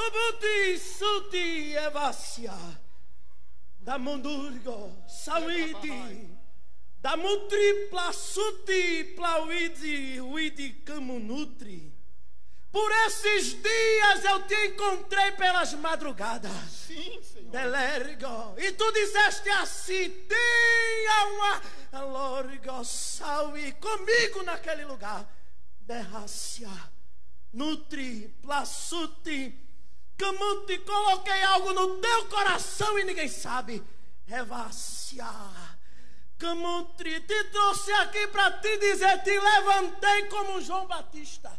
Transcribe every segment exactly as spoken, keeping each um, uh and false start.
Sobuti suti evasia. Damundurgo sauidi. Damutri suti plauidi uidi camunutri. Por esses dias eu te encontrei pelas madrugadas. Sim, Senhor. Delergo. E tu disseste assim: tenha uma alorgo salve comigo naquele lugar. Derrácia, nutri, plasuti, camuti. Coloquei algo no teu coração e ninguém sabe. Revácia, camutri. Te trouxe aqui para te dizer: te levantei como João Batista.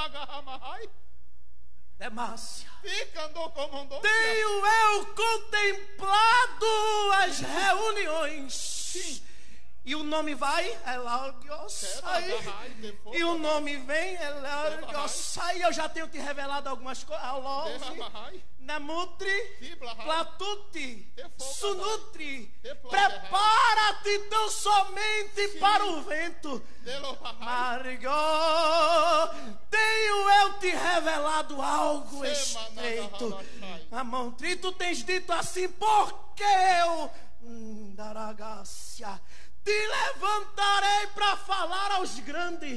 Demácia. Tenho eu contemplado as reuniões. Sim. E o nome vai, Elaugiosai. E o nome vem, Elaugiosai. Eu já tenho te revelado algumas coisas. Namutri, Platuti, Sunutri. Prepara-te tão somente para o vento. Marigó, tenho eu te revelado algo estreito. Amontri, tu tens dito assim: porque eu Daragácia, te levantarei para falar aos grandes.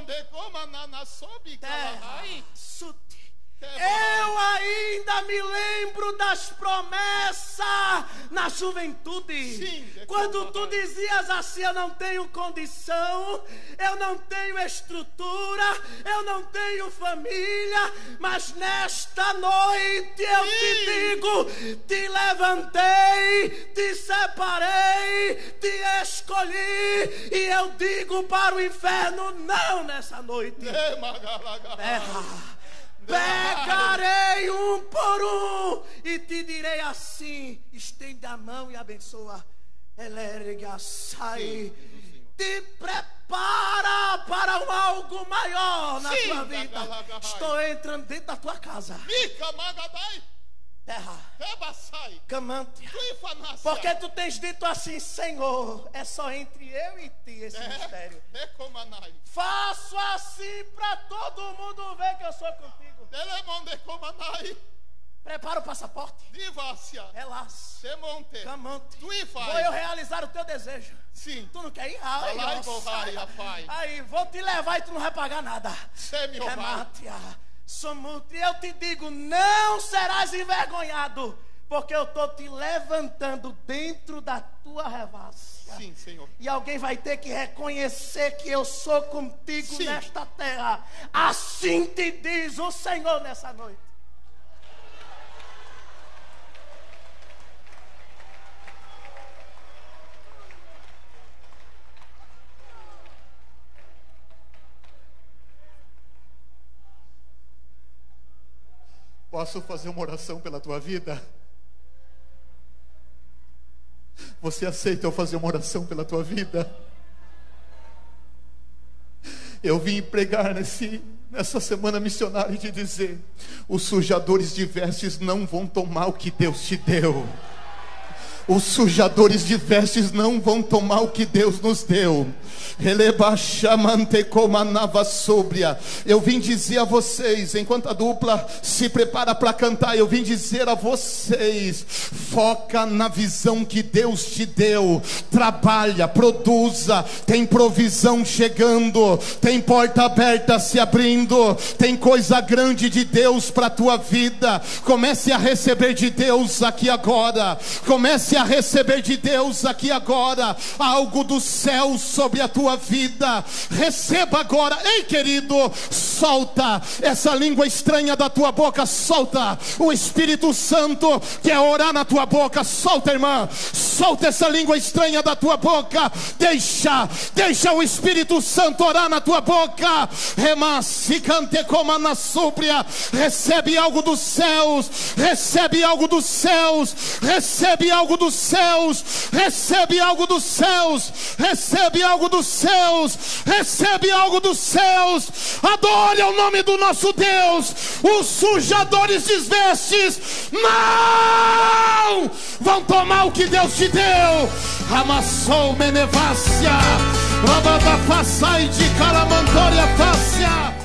Terra, suti. Eu ainda me lembro das promessas na juventude. Sim, quando tu dizias assim: eu não tenho condição, eu não tenho estrutura, eu não tenho família, mas nesta noite eu Sim. te digo: te levantei, te separei, te escolhi, e eu digo para o inferno: não nessa noite. Terra, pegarei um por um e te direi assim: estende a mão e abençoa. Elerga, sai. Te prepara para um algo maior na Sim, tua vida. Estou entrando dentro da tua casa. Terra, Camante, porque tu tens dito assim: Senhor, é só entre eu e ti esse mistério. Faço assim para todo mundo ver que eu sou contigo. Prepara o passaporte. Relaxa. Camante. Vou eu realizar o teu desejo. Sim. Tu não quer ir? Ai, aí, vou te levar e tu não vai pagar nada. Rematia. Somute. Eu te digo: não serás envergonhado, porque eu estou te levantando dentro da tua revácia. Sim, Senhor. E alguém vai ter que reconhecer que eu sou contigo Sim. nesta terra. Assim te diz o Senhor nessa noite. Posso fazer uma oração pela tua vida? Você aceita eu fazer uma oração pela tua vida? Eu vim pregar nesse, nessa semana missionária e te dizer: os sujadores de vestes não vão tomar o que Deus te deu. Os sujadores de vestes não vão tomar o que Deus nos deu. Eu vim dizer a vocês, enquanto a dupla se prepara para cantar, eu vim dizer a vocês: foca na visão que Deus te deu. Trabalha, produza. Tem provisão chegando, tem porta aberta se abrindo, tem coisa grande de Deus para a tua vida. Comece a receber de Deus aqui agora. Comece a receber de Deus aqui agora algo do céu sobre a tua vida. Receba agora. Ei, querido, solta essa língua estranha da tua boca. Solta. O Espírito Santo quer orar na tua boca. Solta, irmã. Solta essa língua estranha da tua boca. Deixa, deixa o Espírito Santo orar na tua boca. Remasicante como na súplia. Recebe algo dos céus. Recebe algo dos céus. Recebe algo dos céus. Recebe algo dos céus. Recebe algo dos céus. Recebe algo dos céus. Adore o nome do nosso Deus. Os sujadores de vestes não vão tomar o que Deus te deu. Amassou menevácia. Rabada façai de calamantória fácia.